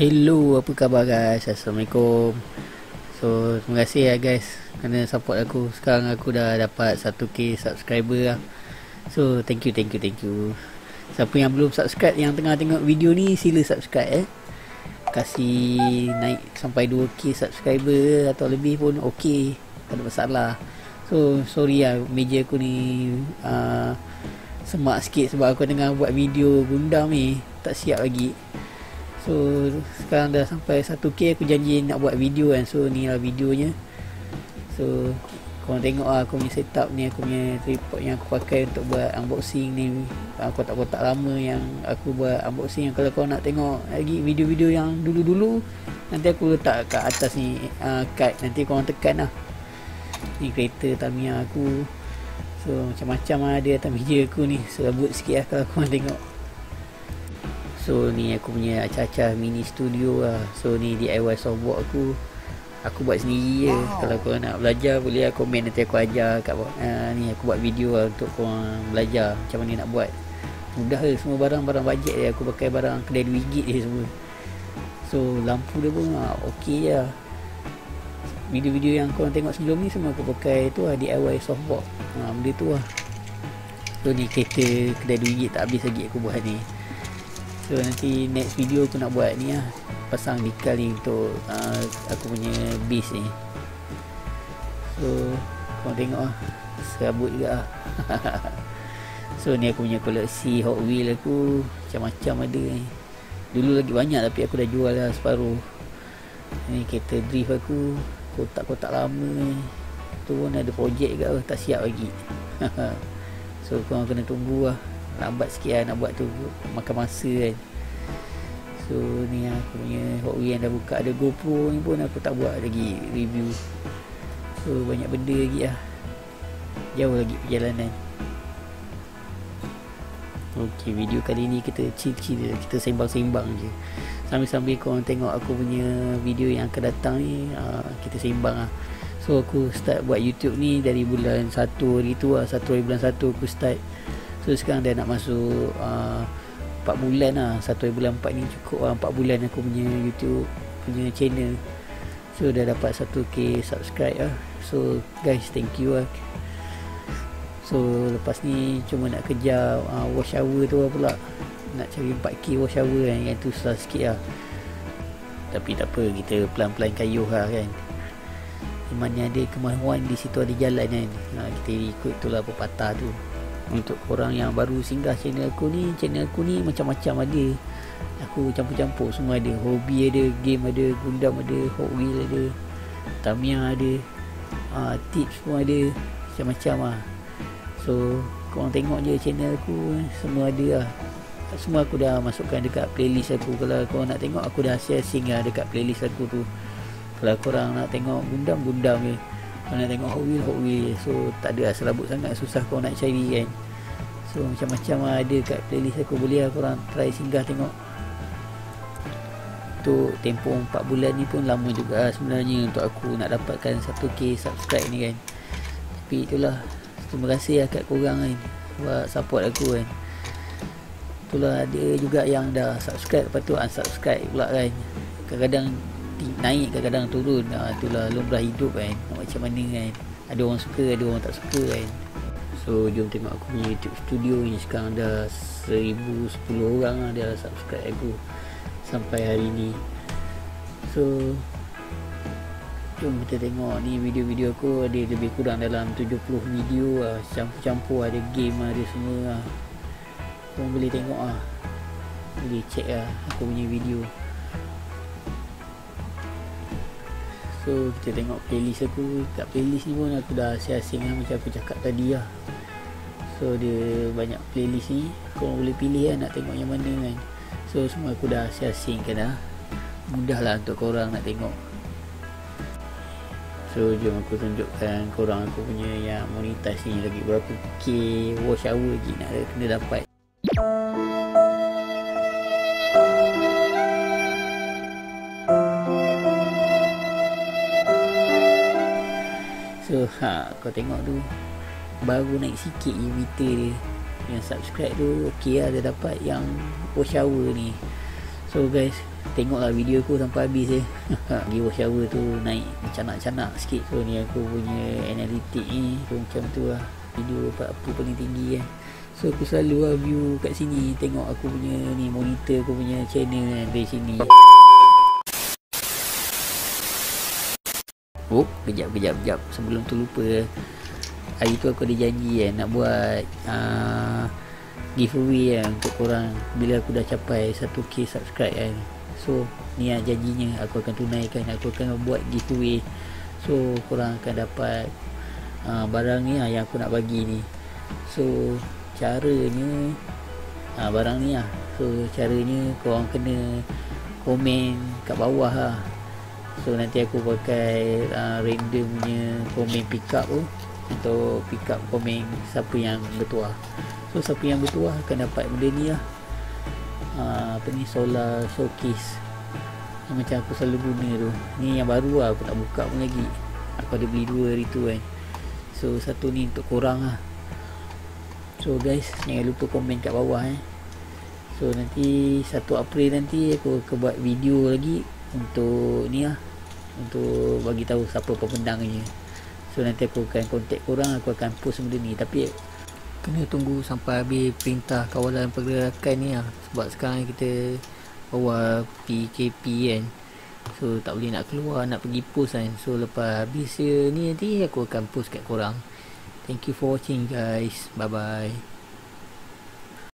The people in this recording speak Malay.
Hello, apa khabar guys? Assalamualaikum. So, terima kasih ya guys kerana support aku. Sekarang aku dah dapat 1k subscriber lah. So, thank you. Siapa yang belum subscribe, yang tengah tengok video ni, sila subscribe kasih naik sampai 2k subscriber atau lebih pun ok, tak ada masalah. So, sorry lah, meja aku ni semak sikit sebab aku tengah buat video Gundam ni, tak siap lagi. So sekarang dah sampai 1k, aku janji nak buat video kan. So ni lah videonya. So korang tengok lah aku punya setup ni, aku punya tripod yang aku pakai untuk buat unboxing ni, kotak-kotak lama yang aku buat unboxing. Yang kalau korang nak tengok lagi video-video yang dulu-dulu, nanti aku letak kat atas ni card, nanti korang tekan lah. Ni kereta Tamiya aku. So macam-macam lah ada atas meja aku ni. Serabut sikit lah kalau korang tengok. So ni aku punya acah-acah mini studio lah. So ni DIY softboard aku buat sendiri je. Kalau korang nak belajar boleh lah komen, nanti aku ajar kat ni aku buat video lah untuk korang belajar macam mana nak buat. Mudah je, semua barang-barang bajet je. Aku pakai barang kedai RM2 je semua. So lampu dia pun ok je lah. Video-video yang korang tengok sebelum ni semua aku pakai tu lah, DIY softboard. Benda tu lah. So ni kereta kedai RM2 tak habis lagi aku buat ni. So nanti next video aku nak buat ni lah, pasang decal ni untuk aku punya base ni. So korang tengok lah, serabut juga lah. So ni aku punya koleksi Hot Wheels aku, macam-macam ada ni. Dulu lagi banyak tapi aku dah jual lah separuh. Ni kereta drift aku, kotak-kotak lama ni. Tu pun ada projek juga lah, tak siap lagi. So korang kena tunggu lah, lambat sikit lah nak buat tu, makan masa kan. So ni aku punya Hot Wheels yang dah buka. Ada GoPro ni pun aku tak buat lagi review. So banyak benda lagi lah, jauh lagi perjalanan. Ok, video kali ni kita chill-chill, kita sembang-sembang je. Sambil-sambil korang tengok aku punya video yang akan datang ni, kita sembang lah. So aku start buat YouTube ni dari bulan 1 hari tu lah, 1 hari bulan 1 aku start. So sekarang dah nak masuk 4 bulan lah. 1 hari bulan 4 ni cukup lah, 4 bulan aku punya YouTube punya channel. So dah dapat 1k subscribe lah. So guys, thank you lah. So lepas ni cuma nak kejar wash hour tu lah pula. Nak cari 4k wash hour kan, yang tu susah sikit lah. Tapi tak apa, kita pelan-pelan kayuh lah kan. Mana ada kemahuan di situ ada jalan kan. Kita ikut tu lah pepatah tu. Untuk korang yang baru singgah channel aku ni macam-macam ada. Aku campur-campur semua ada. Hobi ada, game ada, Gundam ada, Hot Wheels ada, Tamiya ada, tips pun ada, macam-macam lah. So korang tengok je channel aku, semua ada lah. Semua aku dah masukkan dekat playlist aku. Kalau korang nak tengok, aku dah share-share lah dekat playlist aku tu. Kalau korang nak tengok Gundam je, kalau nak tengok Hot Wheels, so tak ada lah, serabut sangat, susah korang nak cari kan. So macam-macam lah ada kat playlist aku. Boleh lah korang try singgah tengok. Untuk tempoh 4 bulan ni pun lama juga lah sebenarnya untuk aku nak dapatkan 1k subscribe ni kan. Tapi itulah, terima kasih lah kat korang kan buat support aku kan. Itulah, ada juga yang dah subscribe lepas tu unsubscribe pula kan. Kadang-kadang naik, kadang-kadang turun. Itulah lumrah hidup kan, macam mana kan. Ada orang suka, ada orang tak suka kan. So jom tengok aku punya YouTube studio ni. Sekarang dah 1010 orang lah dah subscribe aku sampai hari ni. So jom kita tengok ni video-video aku. Ada lebih kurang dalam 70 video lah, campur-campur, ada game, ada semua lah. Korang boleh tengok lah, boleh check lah aku punya video. So kita tengok playlist aku. Kat playlist ni pun aku dah share-share lah, macam aku cakap tadi lah. So dia banyak playlist ni, korang boleh pilih lah nak tengok yang mana kan. So semua aku dah share-share kan dah. Mudah lah untuk korang nak tengok. So jom aku tunjukkan korang aku punya yang monetize ni lagi berapa k watch hour lagi nak kena dapat. So kau tengok tu, baru naik sikit je meter dia. Yang subscribe tu ok lah, dia dapat yang watch hour ni. So guys, tengoklah video aku sampai habis Giwa shower tu naik canak-canak sikit. So ni aku punya analitik ni, so macam tu lah video apa paling tinggi kan. So aku selalu lah view kat sini, tengok aku punya ni monitor aku punya channel kan dari sini. Oh, kejap sebelum tu lupa. Hari tu aku ada janji kan nak buat giveaway kan untuk korang bila aku dah capai 1k subscribe kan. So ni lah janjinya, aku akan tunaikan. Aku akan buat giveaway. So korang akan dapat barang ni lah yang aku nak bagi ni. So caranya barang ni lah. So caranya korang kena komen kat bawah lah. So nanti aku pakai random punya komen pick up tu untuk pick up komen siapa yang bertuah. So siapa yang bertuah akan dapat benda ni lah, apa ni, solar showcase yang macam aku selalu guna tu. Ni yang baru lah, aku tak buka pun lagi. Aku ada beli 2 hari tu kan. So satu ni untuk korang lah. So guys, jangan lupa komen kat bawah So nanti 1 April nanti aku akan buat video lagi untuk ni lah, untuk bagi tahu siapa pemenangnya. So nanti aku akan contact korang, aku akan post benda ni. Tapi kena tunggu sampai habis perintah kawalan pergerakan ni lah. Sebab sekarang kita bawah PKP kan. So tak boleh nak keluar, nak pergi post kan. So lepas habis ni nanti aku akan post kat korang. Thank you for watching guys. Bye bye.